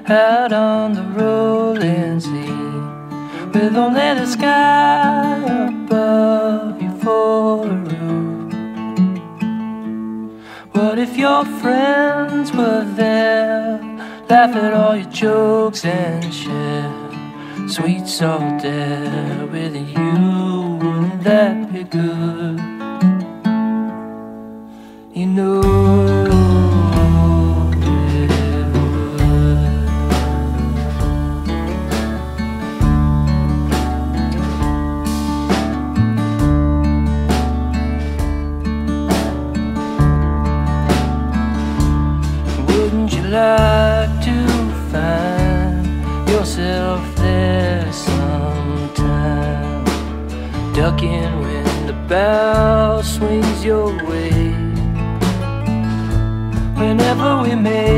out on the rolling sea, with only the sky above you for a roof. What if your friends were there, laugh at all your jokes and share sweet salt air with you? Wouldn't that be good? You know it would. Wouldn't you like to find yourself there sometime, ducking when the bow swings your way? Whenever we make